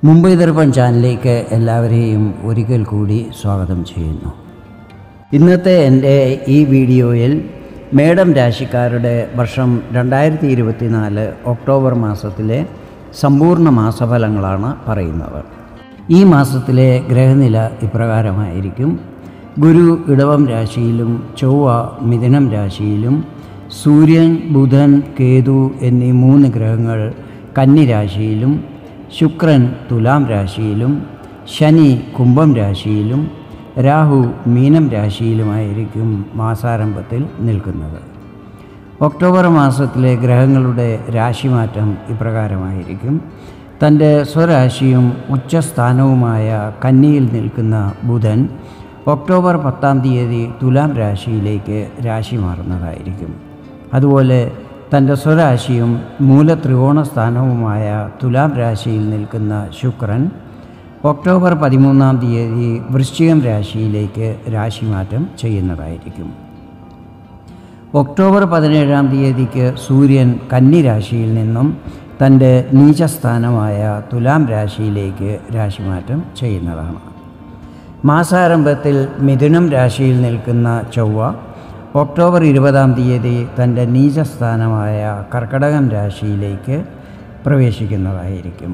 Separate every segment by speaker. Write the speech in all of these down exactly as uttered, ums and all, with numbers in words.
Speaker 1: മുംബൈ ദർപ്പൺ ചാനലിലേക്ക് എല്ലാവരെയും ഒരിക്കൽ കൂടി സ്വാഗതം ചെയ്യുന്നു. ഇന്നത്തെ എൻ്റെ ഈ വീഡിയോയിൽ മേടം രാശിക്കാരുടെ വർഷം രണ്ടായിരത്തി ഇരുപത്തിനാല് ഒക്ടോബർ മാസത്തിലെ സമ്പൂർണ്ണ മാസഫലങ്ങളാണ് പറയുന്നത്. ഈ മാസത്തിലെ ഗ്രഹനില ഇപ്രകാരമായിരിക്കും. ഗുരു ഇടവം രാശിയിലും ചൊവ്വ മിഥുനം രാശിയിലും സൂര്യൻ, ബുധൻ, കേതു എന്നീ മൂന്ന് ഗ്രഹങ്ങൾ കന്നി രാശിയിലും ശുക്രൻ തുലാം രാശിയിലും ശനി കുംഭം രാശിയിലും രാഹു മീനം രാശിയിലുമായിരിക്കും മാസാരംഭത്തിൽ നിൽക്കുന്നത്. ഒക്ടോബർ മാസത്തിലെ ഗ്രഹങ്ങളുടെ രാശിമാറ്റം ഇപ്രകാരമായിരിക്കും. തൻ്റെ സ്വരാശിയും ഉച്ചസ്ഥാനവുമായ കന്നിയിൽ നിൽക്കുന്ന ബുധൻ ഒക്ടോബർ പത്താം തീയതി തുലാം രാശിയിലേക്ക് രാശി മാറുന്നതായിരിക്കും. അതുപോലെ തൻ്റെ സ്വരാശിയും മൂലത്രികോണ സ്ഥാനവുമായ തുലാം രാശിയിൽ നിൽക്കുന്ന ശുക്രൻ ഒക്ടോബർ പതിമൂന്നാം തീയതി വൃശ്ചികം രാശിയിലേക്ക് രാശിമാറ്റം ചെയ്യുന്നതായിരിക്കും. ഒക്ടോബർ പതിനേഴാം തീയതിക്ക് സൂര്യൻ കന്നി രാശിയിൽ നിന്നും തൻ്റെ നീചസ്ഥാനമായ തുലാം രാശിയിലേക്ക് രാശിമാറ്റം ചെയ്യുന്നതാണ്. മാസാരംഭത്തിൽ മിഥുനം രാശിയിൽ നിൽക്കുന്ന ചൊവ്വ ഒക്ടോബർ ഇരുപതാം തീയതി തൻ്റെ നീചസ്ഥാനമായ കർക്കടകം രാശിയിലേക്ക് പ്രവേശിക്കുന്നതായിരിക്കും.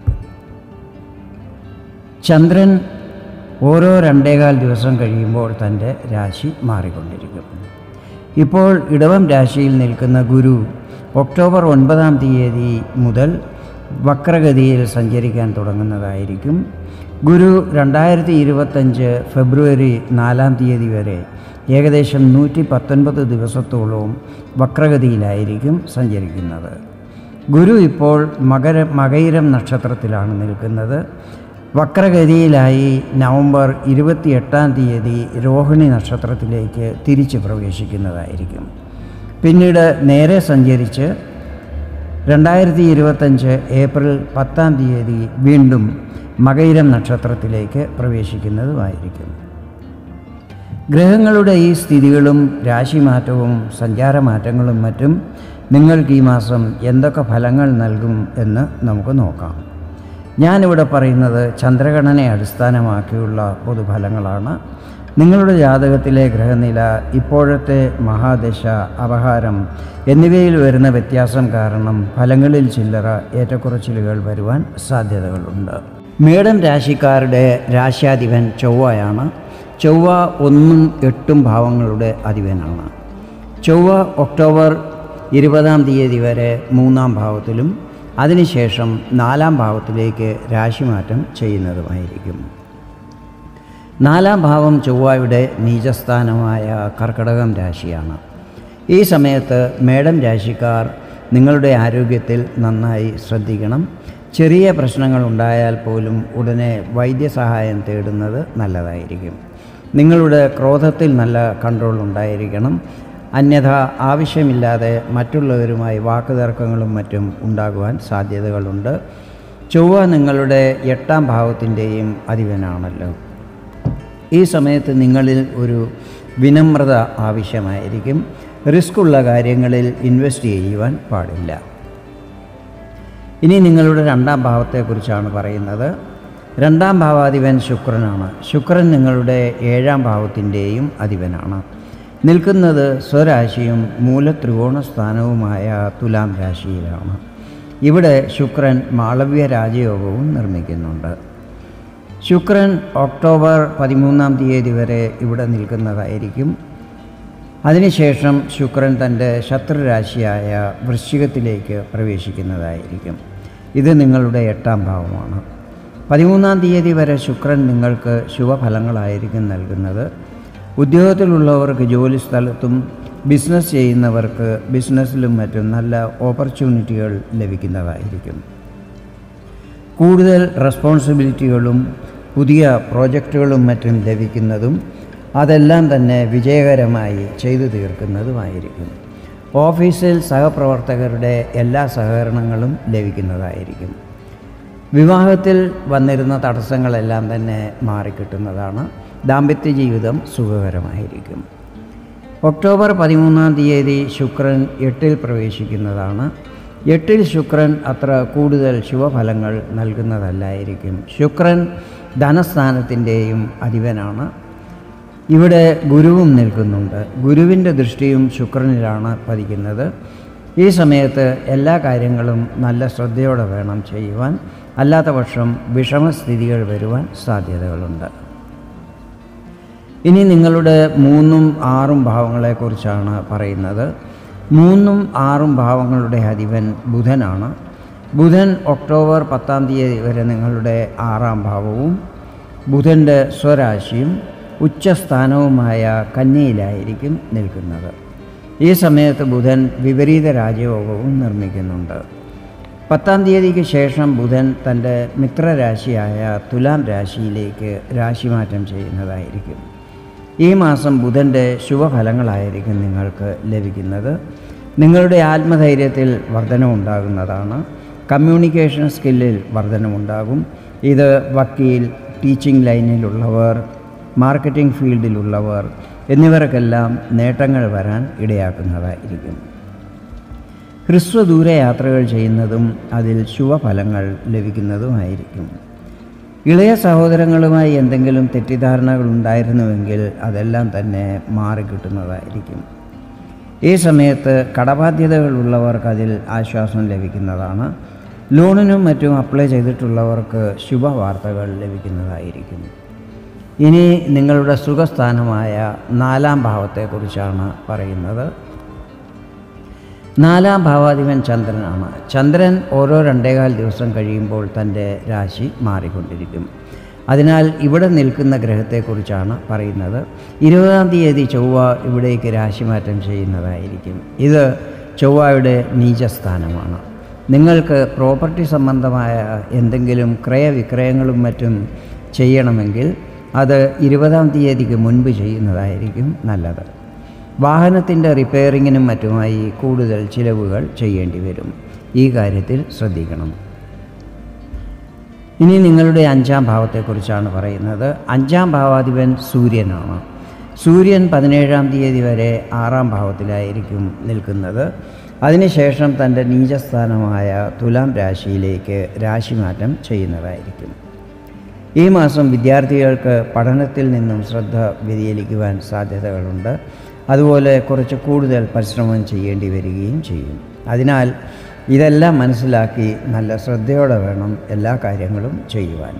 Speaker 1: ചന്ദ്രൻ ഓരോ രണ്ടേകാൽ ദിവസം കഴിയുമ്പോൾ തൻ്റെ രാശി മാറിക്കൊണ്ടിരിക്കും. ഇപ്പോൾ ഇടവം രാശിയിൽ നിൽക്കുന്ന ഗുരു ഒക്ടോബർ ഒൻപതാം തീയതി മുതൽ വക്രഗതിയിൽ സഞ്ചരിക്കാൻ തുടങ്ങുന്നതായിരിക്കും. ഗുരു രണ്ടായിരത്തി ഇരുപത്തഞ്ച് ഫെബ്രുവരി നാലാം തീയതി വരെ ഏകദേശം നൂറ്റി പത്തൊൻപത് ദിവസത്തോളവും വക്രഗതിയിലായിരിക്കും സഞ്ചരിക്കുന്നത്. ഗുരു ഇപ്പോൾ മകര മകയിരം നക്ഷത്രത്തിലാണ് നിൽക്കുന്നത്. വക്രഗതിയിലായി നവംബർ ഇരുപത്തി എട്ടാം തീയതി രോഹിണി നക്ഷത്രത്തിലേക്ക് തിരിച്ച് പ്രവേശിക്കുന്നതായിരിക്കും. പിന്നീട് നേരെ സഞ്ചരിച്ച് രണ്ടായിരത്തി ഇരുപത്തഞ്ച് ഏപ്രിൽ പത്താം തീയതി വീണ്ടും മകയിരം നക്ഷത്രത്തിലേക്ക് പ്രവേശിക്കുന്നതുമായിരിക്കും. ഗ്രഹങ്ങളുടെ ഈ സ്ഥിതികളും രാശിമാറ്റവും സഞ്ചാരമാറ്റങ്ങളും മറ്റും നിങ്ങൾക്ക് ഈ മാസം എന്തൊക്കെ ഫലങ്ങൾ നൽകും എന്ന് നമുക്ക് നോക്കാം. ഞാനിവിടെ പറയുന്നത് ചന്ദ്രഗണനയെ അടിസ്ഥാനമാക്കിയുള്ള പൊതുഫലങ്ങളാണ്. നിങ്ങളുടെ ജാതകത്തിലെ ഗ്രഹനില, ഇപ്പോഴത്തെ മഹാദശ, അപഹാരം എന്നിവയിൽ വരുന്ന വ്യത്യാസം കാരണം ഫലങ്ങളിൽ ചില്ലറ ഏറ്റക്കുറച്ചിലുകൾ വരുവാൻ സാധ്യതകളുണ്ട്. മേടം രാശിക്കാരുടെ രാശ്യാധിപൻ ചൊവ്വയാണ്. ചൊവ്വ ഒന്നും എട്ടും ഭാവങ്ങളുടെ അധിപനാണ്. ചൊവ്വ ഒക്ടോബർ ഇരുപതാം തീയതി വരെ മൂന്നാം ഭാവത്തിലും അതിനുശേഷം നാലാം ഭാവത്തിലേക്ക് രാശിമാറ്റം ചെയ്യുന്നതുമായിരിക്കും. നാലാം ഭാവം ചൊവ്വയുടെ നീചസ്ഥാനമായ കർക്കടകം രാശിയാണ്. ഈ സമയത്ത് മേടം രാശിക്കാർ നിങ്ങളുടെ ആരോഗ്യത്തിൽ നന്നായി ശ്രദ്ധിക്കണം. ചെറിയ പ്രശ്നങ്ങൾ ഉണ്ടായാൽ പോലും ഉടനെ വൈദ്യസഹായം തേടുന്നത് നല്ലതായിരിക്കും. നിങ്ങളുടെ ക്രോധത്തിൽ നല്ല കൺട്രോൾ ഉണ്ടായിരിക്കണം. അന്യഥ ആവശ്യമില്ലാതെ മറ്റുള്ളവരുമായി വാക്കുതർക്കങ്ങളും മറ്റും ഉണ്ടാകുവാൻ സാധ്യതകളുണ്ട്. ചൊവ്വ നിങ്ങളുടെ എട്ടാം ഭാവത്തിൻ്റെയും അധിപനാണല്ലോ. ഈ സമയത്ത് നിങ്ങളിൽ ഒരു വിനമ്രത ആവശ്യമായിരിക്കും. റിസ്ക്കുള്ള കാര്യങ്ങളിൽ ഇൻവെസ്റ്റ് ചെയ്യുവാൻ പാടില്ല. ഇനി നിങ്ങളുടെ രണ്ടാം ഭാവത്തെക്കുറിച്ചാണ് പറയുന്നത്. രണ്ടാം ഭാവാധിപൻ ശുക്രനാണ്. ശുക്രൻ നിങ്ങളുടെ ഏഴാം ഭാവത്തിൻ്റെയും അധിപനാണ്. നിൽക്കുന്നത് സ്വരാശിയും മൂലത്രികോണ സ്ഥാനവുമായ തുലാം രാശിയിലാണ്. ഇവിടെ ശുക്രൻ മാളവ്യ രാജയോഗവും നിർമ്മിക്കുന്നുണ്ട്. ശുക്രൻ ഒക്ടോബർ പതിമൂന്നാം തീയതി വരെ ഇവിടെ നിൽക്കുന്നതായിരിക്കും. അതിനുശേഷം ശുക്രൻ തൻ്റെ ശത്രുരാശിയായ വൃശ്ചികത്തിലേക്ക് പ്രവേശിക്കുന്നതായിരിക്കും. ഇത് നിങ്ങളുടെ എട്ടാം ഭാവമാണ്. പതിമൂന്നാം തീയതി വരെ ശുക്രൻ നിങ്ങൾക്ക് ശുഭഫലങ്ങളായിരിക്കും നൽകുന്നത്. ഉദ്യോഗത്തിലുള്ളവർക്ക് ജോലിസ്ഥലത്തും ബിസിനസ് ചെയ്യുന്നവർക്ക് ബിസിനസ്സിലും മറ്റും നല്ല ഓപ്പർച്യൂണിറ്റികൾ ലഭിക്കുന്നതായിരിക്കും. കൂടുതൽ റെസ്പോൺസിബിലിറ്റികളും പുതിയ പ്രോജക്റ്റുകളും മറ്റും ലഭിക്കുന്നതും അതെല്ലാം തന്നെ വിജയകരമായി ചെയ്തു തീർക്കുന്നതുമായിരിക്കും. ഓഫീസിൽ സഹപ്രവർത്തകരുടെ എല്ലാ സഹകരണങ്ങളും ലഭിക്കുന്നതായിരിക്കും. വിവാഹത്തിൽ വന്നിരുന്ന തടസ്സങ്ങളെല്ലാം തന്നെ മാറിക്കിട്ടുന്നതാണ്. ദാമ്പത്യ ജീവിതം സുഖകരമായിരിക്കും. ഒക്ടോബർ പതിമൂന്നാം തീയതി ശുക്രൻ എട്ടിൽ പ്രവേശിക്കുന്നതാണ്. എട്ടിൽ ശുക്രൻ അത്ര കൂടുതൽ ശുഭഫലങ്ങൾ നൽകുന്നതല്ലായിരിക്കും. ശുക്രൻ ധനസ്ഥാനത്തിൻ്റെയും അധിപനാണ്. ഇവിടെ ഗുരുവും നിൽക്കുന്നുണ്ട്. ഗുരുവിൻ്റെ ദൃഷ്ടിയും ശുക്രനിലാണ് പതിക്കുന്നത്. ഈ സമയത്ത് എല്ലാ കാര്യങ്ങളും നല്ല ശ്രദ്ധയോടെ വേണം ചെയ്യുവാൻ, അല്ലാത്ത പക്ഷം വിഷമസ്ഥിതികൾ വരുവാൻ സാധ്യതകളുണ്ട്. ഇനി നിങ്ങളുടെ മൂന്നും ആറും ഭാവങ്ങളെക്കുറിച്ചാണ് പറയുന്നത്. മൂന്നും ആറും ഭാവങ്ങളുടെ അധിപൻ ബുധനാണ്. ബുധൻ ഒക്ടോബർ പത്താം തീയതി വരെ നിങ്ങളുടെ ആറാം ഭാവവും ബുധൻ്റെ സ്വരാശിയും ഉച്ചസ്ഥാനവുമായ കന്യയിലായിരിക്കും നിൽക്കുന്നത്. ഈ സമയത്ത് ബുധൻ വിപരീത രാജയോഗവും നിർമ്മിക്കുന്നുണ്ട്. പത്താം തീയതിക്ക് ശേഷം ബുധൻ തൻ്റെ മിത്രരാശിയായ തുലാം രാശിയിലേക്ക് രാശിമാറ്റം ചെയ്യുന്നതായിരിക്കും. ഈ മാസം ബുധൻ്റെ ശുഭഫലങ്ങളായിരിക്കും നിങ്ങൾക്ക് ലഭിക്കുന്നത്. നിങ്ങളുടെ ആത്മധൈര്യത്തിൽ വർധനവുണ്ടാകുന്നതാണ്. കമ്മ്യൂണിക്കേഷൻ സ്കില്ലിൽ വർധനവുണ്ടാകും. ഇത് വക്കീൽ, ടീച്ചിങ് ലൈനിലുള്ളവർ, മാർക്കറ്റിംഗ് ഫീൽഡിലുള്ളവർ എന്നിവർക്കെല്ലാം നേട്ടങ്ങൾ വരാൻ ഇടയാക്കുന്നതായിരിക്കും. ഹ്രസ്വദൂര യാത്രകൾ ചെയ്യുന്നതും അതിൽ ശുഭഫലങ്ങൾ ലഭിക്കുന്നതുമായിരിക്കും. ഇളയ സഹോദരങ്ങളുമായി എന്തെങ്കിലും തെറ്റിദ്ധാരണകൾ ഉണ്ടായിരുന്നുവെങ്കിൽ അതെല്ലാം തന്നെ മാറിക്കിട്ടുന്നതായിരിക്കും. ഈ സമയത്ത് കടബാധ്യതകളുള്ളവർക്ക് അതിൽ ആശ്വാസം ലഭിക്കുന്നതാണ്. ലോണിനും മറ്റും അപ്ലൈ ചെയ്തിട്ടുള്ളവർക്ക് ശുഭവാർത്തകൾ ലഭിക്കുന്നതായിരിക്കും. ഇനി നിങ്ങളുടെ സുഖസ്ഥാനമായ നാലാം ഭാവത്തെക്കുറിച്ചാണ് പറയുന്നത്. നാലാം ഭാവാധിപൻ ചന്ദ്രനാണ്. ചന്ദ്രൻ ഓരോ രണ്ടേകാൽ ദിവസം കഴിയുമ്പോൾ തൻ്റെ രാശി മാറിക്കൊണ്ടിരിക്കും. അതിനാൽ ഇവിടെ നിൽക്കുന്ന ഗ്രഹത്തെക്കുറിച്ചാണ് പറയുന്നത്. ഇരുപതാം തീയതി ചൊവ്വ ഇവിടേക്ക് രാശിമാറ്റം ചെയ്യുന്നതായിരിക്കും. ഇത് ചൊവ്വയുടെ നീചസ്ഥാനമാണ്. നിങ്ങൾക്ക് പ്രോപ്പർട്ടി സംബന്ധമായ എന്തെങ്കിലും ക്രയവിക്രയങ്ങളും മറ്റും ചെയ്യണമെങ്കിൽ അത് ഇരുപതാം തീയതിക്ക് മുൻപ് ചെയ്യുന്നതായിരിക്കും നല്ലത്. വാഹനത്തിൻ്റെ റിപ്പയറിങ്ങിനും മറ്റുമായി കൂടുതൽ ചിലവുകൾ ചെയ്യേണ്ടി വരും. ഈ കാര്യത്തിൽ ശ്രദ്ധിക്കണം. ഇനി നിങ്ങളുടെ അഞ്ചാം ഭാവത്തെക്കുറിച്ചാണ് പറയുന്നത്. അഞ്ചാം ഭാവാധിപൻ സൂര്യനാണ്. സൂര്യൻ പതിനേഴാം തീയതി വരെ ആറാം ഭാവത്തിലായിരിക്കും നിൽക്കുന്നത്. അതിനുശേഷം തൻ്റെ നീചസ്ഥാനമായ തുലാം രാശിയിലേക്ക് രാശിമാറ്റം ചെയ്യുന്നതായിരിക്കും. ഈ മാസം വിദ്യാർത്ഥികൾക്ക് പഠനത്തിൽ നിന്നും ശ്രദ്ധ വ്യതിചലിക്കുവാൻ സാധ്യതകളുണ്ട്. അതുപോലെ കുറച്ച് കൂടുതൽ പരിശ്രമം ചെയ്യേണ്ടി വരികയും ചെയ്യും. അതിനാൽ ഇതെല്ലാം മനസ്സിലാക്കി നല്ല ശ്രദ്ധയോടെ വേണം എല്ലാ കാര്യങ്ങളും ചെയ്യുവാൻ.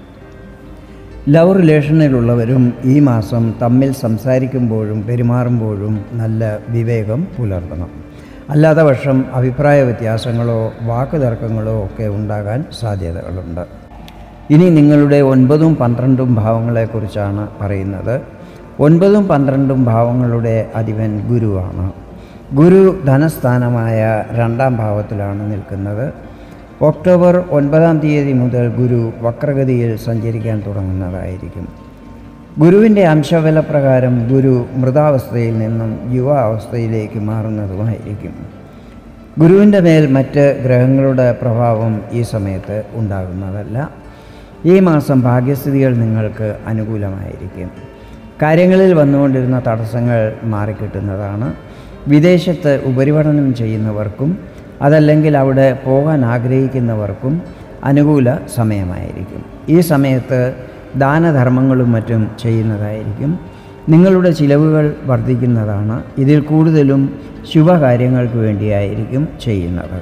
Speaker 1: ലവ് റിലേഷനിലുള്ളവരും ഈ മാസം തമ്മിൽ സംസാരിക്കുമ്പോഴും പെരുമാറുമ്പോഴും നല്ല വിവേകം പുലർത്തണം. അല്ലാത്ത പക്ഷം അഭിപ്രായ വ്യത്യാസങ്ങളോ വാക്കുതർക്കങ്ങളോ ഒക്കെ ഉണ്ടാകാൻ സാധ്യതകളുണ്ട്. ഇനി നിങ്ങളുടെ ഒൻപതും പന്ത്രണ്ടും ഭാവങ്ങളെക്കുറിച്ചാണ് പറയുന്നത്. ഒൻപതും പന്ത്രണ്ടും ഭാവങ്ങളുടെ അധിപൻ ഗുരുവാണ്. ഗുരു ധനസ്ഥാനമായ രണ്ടാം ഭാവത്തിലാണ് നിൽക്കുന്നത്. ഒക്ടോബർ ഒൻപതാം തീയതി മുതൽ ഗുരു വക്രഗതിയിൽ സഞ്ചരിക്കാൻ തുടങ്ങുന്നതായിരിക്കും. ഗുരുവിൻ്റെ അംശബലപ്രകാരം ഗുരു മൃതാവസ്ഥയിൽ നിന്നും യുവാവസ്ഥയിലേക്ക് മാറുന്നതുമായിരിക്കും. ഗുരുവിൻ്റെ മേൽ മറ്റ് ഗ്രഹങ്ങളുടെ പ്രഭാവം ഈ സമയത്ത് ഉണ്ടാകുന്നതല്ല. ഈ മാസം ഭാഗ്യസ്ഥിതികൾ നിങ്ങൾക്ക് അനുകൂലമായിരിക്കും. കാര്യങ്ങളിൽ വന്നുകൊണ്ടിരുന്ന തടസ്സങ്ങൾ മാറിക്കിട്ടുന്നതാണ്. വിദേശത്ത് ഉപരിപഠനം ചെയ്യുന്നവർക്കും അതല്ലെങ്കിൽ അവിടെ പോകാൻ ആഗ്രഹിക്കുന്നവർക്കും അനുകൂല സമയമായിരിക്കും. ഈ സമയത്ത് ദാനധർമ്മങ്ങളും മറ്റും ചെയ്യുന്നതായിരിക്കും. നിങ്ങളുടെ ചിലവുകൾ വർദ്ധിക്കുന്നതാണ്. ഇതിൽ കൂടുതലും ശുഭകാര്യങ്ങൾക്ക് വേണ്ടിയായിരിക്കും ചെയ്യുന്നത്.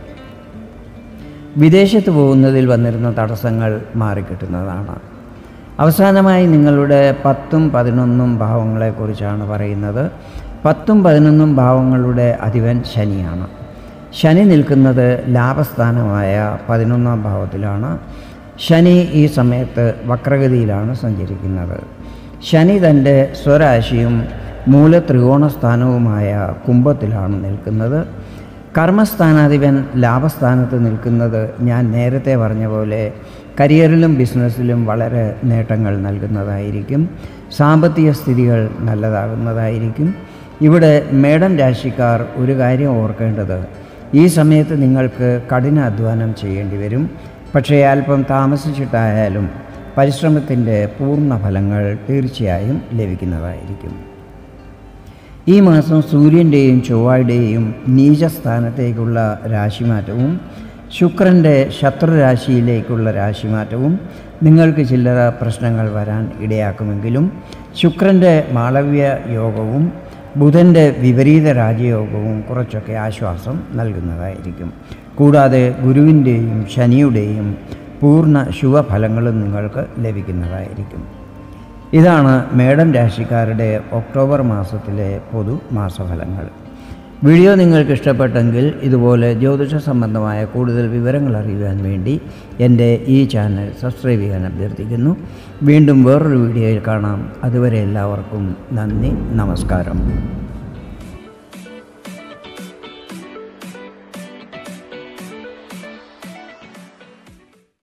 Speaker 1: വിദേശത്ത് പോകുന്നതിൽ വന്നിരുന്ന തടസ്സങ്ങൾ മാറിക്കിട്ടുന്നതാണ്. അവസാനമായി നിങ്ങളുടെ പത്തും പതിനൊന്നും ഭാവങ്ങളെക്കുറിച്ചാണ് പറയുന്നത്. പത്തും പതിനൊന്നും ഭാവങ്ങളുടെ അധിപൻ ശനിയാണ്. ശനി നിൽക്കുന്നത് ലാഭസ്ഥാനമായ പതിനൊന്നാം ഭാവത്തിലാണ്. ശനി ഈ സമയത്ത് വക്രഗതിയിലാണ് സഞ്ചരിക്കുന്നത്. ശനി തൻ്റെ സ്വരാശിയും മൂലത്രികോണസ്ഥാനവുമായ കുംഭത്തിലാണ് നിൽക്കുന്നത്. കർമ്മസ്ഥാനാധിപൻ ലാഭസ്ഥാനത്ത് നിൽക്കുന്നത് ഞാൻ നേരത്തെ പറഞ്ഞ പോലെ കരിയറിലും ബിസിനസ്സിലും വളരെ നേട്ടങ്ങൾ നൽകുന്നതായിരിക്കും. സാമ്പത്തിക സ്ഥിതികൾ നല്ലതാകുന്നതായിരിക്കും. ഇവിടെ മേടൻ രാശിക്കാർ ഒരു കാര്യം ഓർക്കേണ്ടത്, ഈ സമയത്ത് നിങ്ങൾക്ക് കഠിന അധ്വാനം ചെയ്യേണ്ടി വരും. പക്ഷേ അല്പം താമസിച്ചിട്ടായാലും പരിശ്രമത്തിൻ്റെ പൂർണ്ണ ഫലങ്ങൾ തീർച്ചയായും ലഭിക്കുന്നതായിരിക്കും. ഈ മാസം സൂര്യൻ്റെയും ചൊവ്വയുടെയും നീചസ്ഥാനത്തേക്കുള്ള രാശിമാറ്റവും ശുക്രൻ്റെ ശത്രുരാശിയിലേക്കുള്ള രാശിമാറ്റവും നിങ്ങൾക്ക് ചില്ലറ പ്രശ്നങ്ങൾ വരാൻ ഇടയാക്കുമെങ്കിലും ശുക്രൻ്റെ മാളവ്യ യോഗവും ബുധൻ്റെ വിപരീത രാജയോഗവും കുറച്ചൊക്കെ ആശ്വാസം നൽകുന്നതായിരിക്കും. കൂടാതെ ഗുരുവിൻ്റെയും ശനിയുടെയും പൂർണ്ണ ശുഭഫലങ്ങളും നിങ്ങൾക്ക് ലഭിക്കുന്നതായിരിക്കും. ഇതാണ് മേടം രാശിക്കാരുടെ ഒക്ടോബർ മാസത്തിലെ പൊതു മാസഫലങ്ങൾ. വീഡിയോ നിങ്ങൾക്ക് ഇഷ്ടപ്പെട്ടെങ്കിൽ ഇതുപോലെ ജ്യോതിഷ സംബന്ധമായ കൂടുതൽ വിവരങ്ങൾ അറിയുവാൻ വേണ്ടി എൻ്റെ ഈ ചാനൽ സബ്സ്ക്രൈബ് ചെയ്യാൻ അഭ്യർത്ഥിക്കുന്നു. വീണ്ടും വേറൊരു വീഡിയോയിൽ കാണാം. അതുവരെ എല്ലാവർക്കും നന്ദി, നമസ്കാരം.